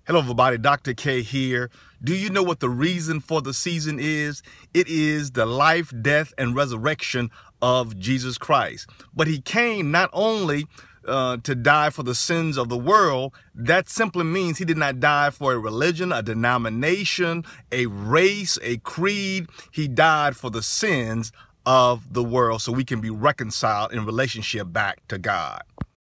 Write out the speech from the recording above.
Hello everybody, Dr. K here. Do you know what the reason for the season is? It is the life, death, and resurrection of Jesus Christ. But he came not only to die for the sins of the world. That simply means he did not die for a religion, a denomination, a race, a creed. He died for the sins of the world so we can be reconciled in relationship back to God.